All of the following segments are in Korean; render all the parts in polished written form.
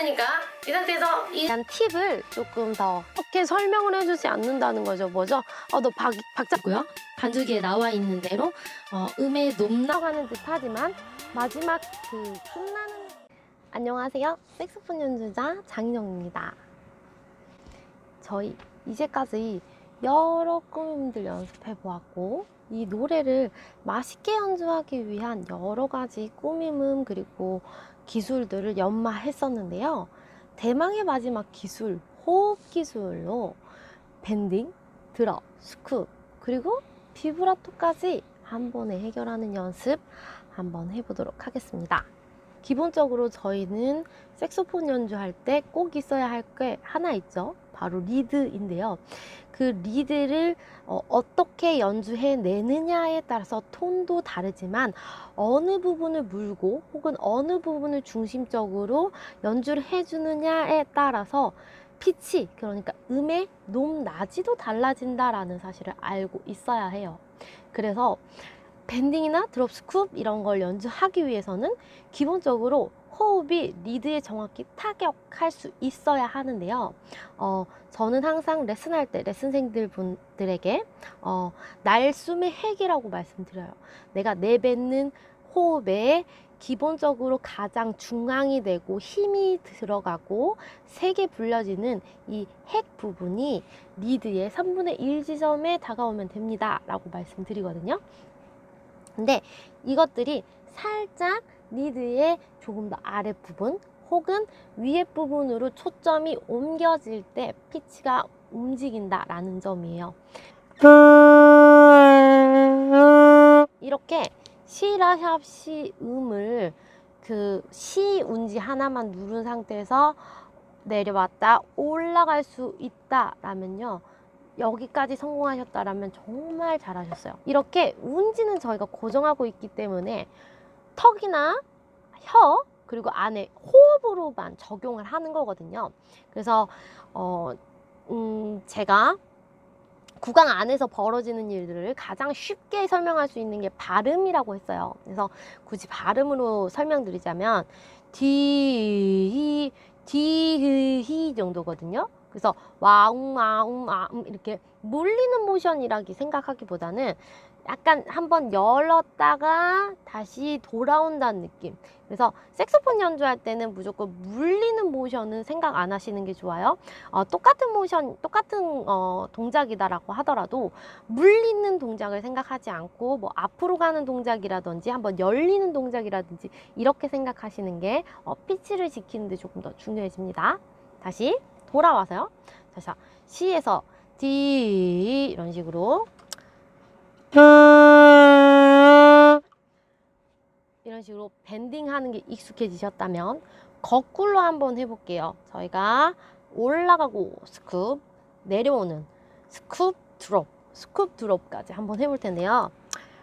됐으니까 이 상태에서 대한 팁을 조금 더 어떻게 설명을 해주지 않는다는 거죠. 뭐죠? 너 박자고요. 반주기에 나와 있는 대로 음의 높나가는 듯하지만 마지막 그 끝나는. 안녕하세요. 색소폰 연주자 장인영입니다. 저희 이제까지 여러 꾸밈들 연습해 보았고 이 노래를 맛있게 연주하기 위한 여러 가지 꾸밈음 그리고 기술들을 연마했었는데요. 대망의 마지막 기술, 호흡 기술로 밴딩, 드럽, 스쿱, 그리고 비브라토까지 한 번에 해결하는 연습 한번 해보도록 하겠습니다. 기본적으로 저희는 색소폰 연주할 때 꼭 있어야 할 게 하나 있죠. 바로 리드인데요. 그 리드를 어떻게 연주해내느냐에 따라서 톤도 다르지만 어느 부분을 물고 혹은 어느 부분을 중심적으로 연주를 해주느냐에 따라서 피치, 그러니까 음의 높낮이도 달라진다라는 사실을 알고 있어야 해요. 그래서 밴딩이나 드롭, 스쿱 이런 걸 연주하기 위해서는 기본적으로 호흡이 리드에 정확히 타격할 수 있어야 하는데요. 저는 항상 레슨할 때 레슨생들 분들에게 날숨의 핵이라고 말씀드려요. 내가 내뱉는 호흡에 기본적으로 가장 중앙이 되고 힘이 들어가고 세게 불려지는 이 핵 부분이 리드의 3분의 1 지점에 다가오면 됩니다 라고 말씀드리거든요. 근데 이것들이 살짝 리드의 조금 더 아랫부분 혹은 위에 부분으로 초점이 옮겨질 때 피치가 움직인다 라는 점이에요. 이렇게 시라샵 시 음을 그 시 운지 하나만 누른 상태에서 내려왔다 올라갈 수 있다 라면요, 여기까지 성공하셨다라면 정말 잘하셨어요. 이렇게 운지는 저희가 고정하고 있기 때문에 턱이나 혀 그리고 안에 호흡으로만 적용을 하는 거거든요. 그래서 제가 구강 안에서 벌어지는 일들을 가장 쉽게 설명할 수 있는 게 발음이라고 했어요. 그래서 굳이 발음으로 설명드리자면 디, 히 정도거든요. 그래서 와웅 와웅 와웅 이렇게 몰리는 모션이라기 생각하기보다는 약간 한번 열었다가 다시 돌아온다는 느낌. 그래서 색소폰 연주할 때는 무조건 물리는 모션은 생각 안 하시는 게 좋아요. 똑같은 모션, 똑같은 동작이다라고 하더라도 물리는 동작을 생각하지 않고 뭐 앞으로 가는 동작이라든지 한번 열리는 동작이라든지 이렇게 생각하시는 게 피치를 지키는 데 조금 더 중요해집니다. 다시 돌아와서요. 자, 시에서 디 이런 식으로 이런 식으로 밴딩하는 게 익숙해지셨다면 거꾸로 한번 해볼게요. 저희가 올라가고 스쿱, 내려오는 스쿱, 드롭, 스쿱, 드롭까지 한번 해볼 텐데요.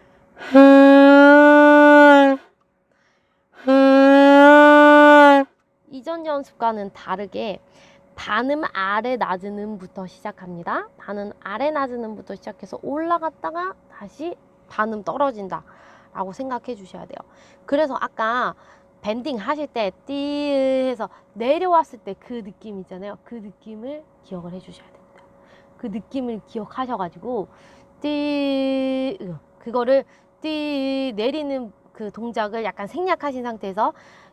이전 연습과는 다르게 반음 아래 낮은 음부터 시작합니다. 반음 아래 낮은 음부터 시작해서 올라갔다가 다시 반음 떨어진다 라고 생각해 주셔야 돼요. 그래서 아까 밴딩 하실 때 띠 해서 내려왔을 때 그 느낌 있잖아요. 그 느낌을 기억을 해 주셔야 됩니다. 그 느낌을 기억하셔가지고 띠 그거를 띠 내리는 그 동작을 약간 생략하신 상태에서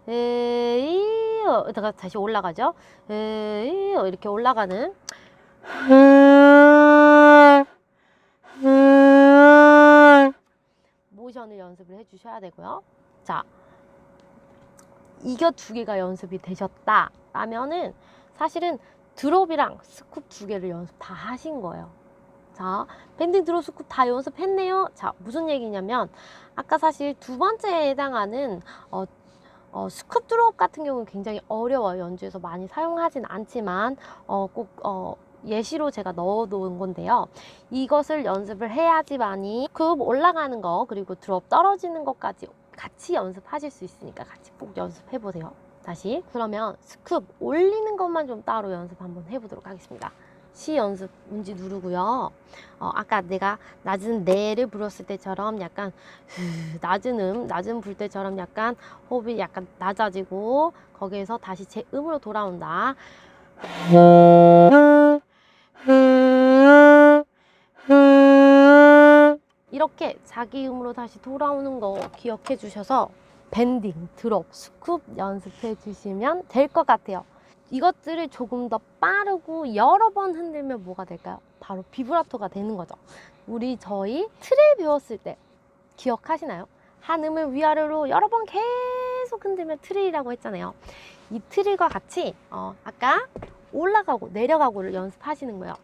다시 올라가죠. 이렇게 올라가는 모션을 연습을 해주셔야 되고요. 자, 이거 두 개가 연습이 되셨다 라면은 사실은 드롭이랑 스쿱 두 개를 연습 다 하신 거예요. 자, 밴딩, 드롭, 스쿱 다 연습했네요. 자, 무슨 얘기냐면 아까 사실 두 번째에 해당하는 스쿱 드롭 같은 경우는 굉장히 어려워요. 연주에서 많이 사용하진 않지만 꼭 예시로 제가 넣어 놓은 건데요. 이것을 연습을 해야지만이 스쿱 올라가는 거 그리고 드롭 떨어지는 것까지 같이 연습하실 수 있으니까 같이 꼭 연습해 보세요. 다시 그러면 스쿱 올리는 것만 좀 따로 연습 한번 해보도록 하겠습니다. 시 연습 운지 누르고요. 아까 내가 낮은 네를 불었을 때처럼 약간 낮은 불 때처럼 약간 호흡이 약간 낮아지고 거기에서 다시 제 음으로 돌아온다. 이렇게 자기 음으로 다시 돌아오는 거 기억해 주셔서 밴딩, 드롭, 스쿱 연습해 주시면 될 것 같아요. 이것들을 조금 더 빠르고 여러 번 흔들면 뭐가 될까요? 바로 비브라토가 되는 거죠. 저희 트를 배웠을 때 기억하시나요? 한 음을 위아래로 여러 번 계속 흔들면 트릴이라고 했잖아요. 이 트릴과 같이 아까 올라가고 내려가고를 연습하시는 거예요.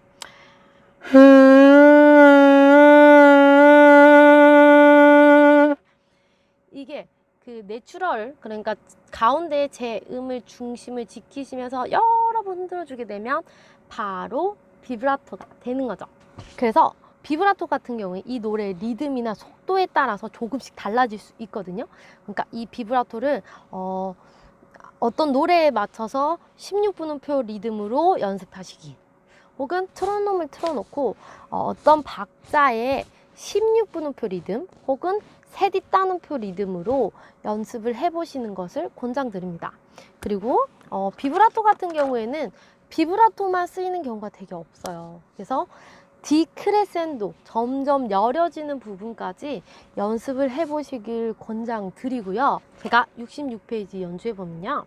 이게 그 내추럴, 그러니까 가운데 제 음을 중심을 지키시면서 여러 번 흔들어주게 되면 바로 비브라토가 되는 거죠. 그래서 비브라토 같은 경우에 이 노래의 리듬이나 속도에 따라서 조금씩 달라질 수 있거든요. 그러니까 이 비브라토를 어떤 노래에 맞춰서 16분음표 리듬으로 연습하시기, 혹은 트로놈을 틀어놓고 어떤 박자의 16분음표 리듬 혹은 세디 따옴표 리듬으로 연습을 해보시는 것을 권장드립니다. 그리고 비브라토 같은 경우에는 비브라토만 쓰이는 경우가 되게 없어요. 그래서 디크레센도, 점점 여려지는 부분까지 연습을 해보시길 권장드리고요. 제가 66페이지 연주해보면요.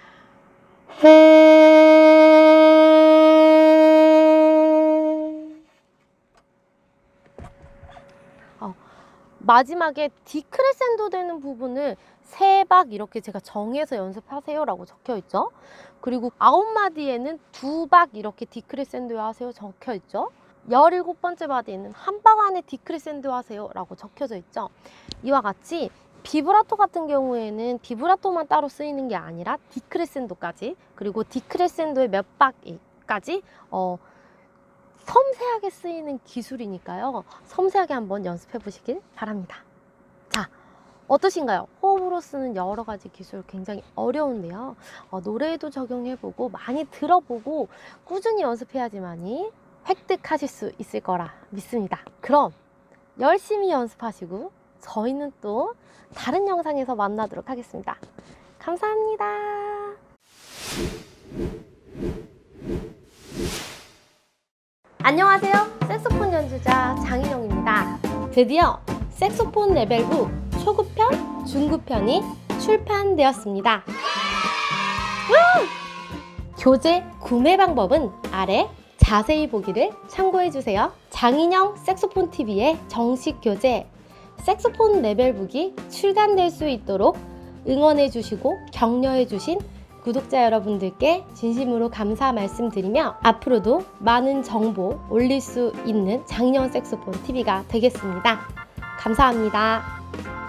마지막에 디크레센도 되는 부분을 3박 이렇게 제가 정해서 연습하세요 라고 적혀 있죠. 그리고 9마디에는 2박 이렇게 디크레센도 하세요 적혀 있죠. 17번째 마디에는 1박 안에 디크레센도 하세요 라고 적혀져 있죠. 이와 같이 비브라토 같은 경우에는 비브라토만 따로 쓰이는 게 아니라 디크레센도까지, 그리고 디크레센도의 몇 박까지 섬세하게 쓰이는 기술이니까요. 섬세하게 한번 연습해 보시길 바랍니다. 자, 어떠신가요? 호흡으로 쓰는 여러 가지 기술 굉장히 어려운데요. 노래에도 적용해보고 많이 들어보고 꾸준히 연습해야지만이 획득하실 수 있을 거라 믿습니다. 그럼 열심히 연습하시고 저희는 또 다른 영상에서 만나도록 하겠습니다. 감사합니다. 안녕하세요. 색소폰 연주자 장인영입니다. 드디어 색소폰 레벨9 초급편, 중급편이 출판되었습니다. 교재 구매 방법은 아래 자세히 보기를 참고해주세요. 장인영 색소폰 TV의 정식 교재 색소폰 레벨북이 출간될 수 있도록 응원해주시고 격려해주신 구독자 여러분들께 진심으로 감사 말씀드리며 앞으로도 많은 정보 올릴 수 있는 장인영 색소폰 TV가 되겠습니다. 감사합니다.